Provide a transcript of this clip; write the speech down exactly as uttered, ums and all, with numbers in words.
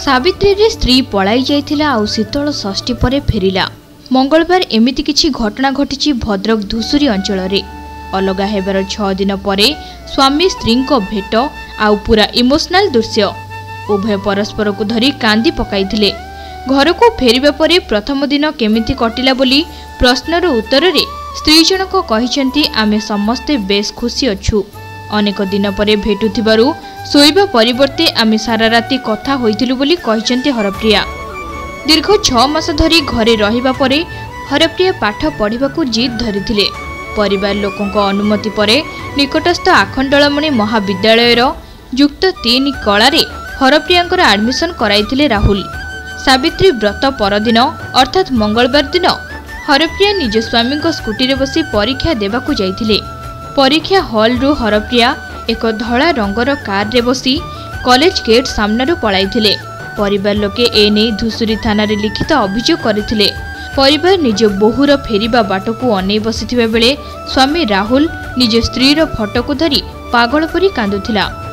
सावित्री रे स्त्री पलाई जाइथिला आउ शीतल षष्ठी परे फेरिला। मंगलवार एमिति किछि घटना घटिछि भद्रक धुसुरी अंचल रे। अलगा हेबार छह दिन परे स्वामी स्त्री को भेट आउ पूरा इमोशनल दृश्य। उभय परस्पर को धरी कांदी पकाइथिले। घर को फेरिबा परे प्रथम दिन केमिति कटिला बोली प्रश्नर उत्तर रे स्त्री जनक कहिसेंती आमे समस्ते बेस खुशी अछु। अनेक दिन परे भेटुथिबारु सोइबा परिवर्ते आमे सारा राति कथा होइथिलु बोली कहिसेंती हरप्रिया। दीर्घ छह मास धरी घरे रहिबा परे हरप्रिया पाठ पढ़िबाकू जिद धरिथिले। परिवार लोकंक अनुमति परे निकटस्थ आखंडलमणि महाविद्यालयर युक्त तीन कलारे हरप्रियांकर एडमिशन कराइथिले राहुल। सावित्री व्रत परदिन अर्थात मंगलवार दिन हरप्रिया निज स्वामी को स्कूटी रे बसी परीक्षा देबाकू जाइथिले। परीक्षा हॉल रु हरप्रिया एक धड़ा रंगर कार रे बसी कॉलेज गेट सामनारू पळाइथिले। परिवार लोके एने धुसुरी थाना रे लिखित अभियोग करथिले। परिवार निज बोहूर फेरिबा बाटकू अनै बसिथिबा बेले स्वामी राहुल निज स्त्री रो फोटो को धरी पागल परी कांदुथिला।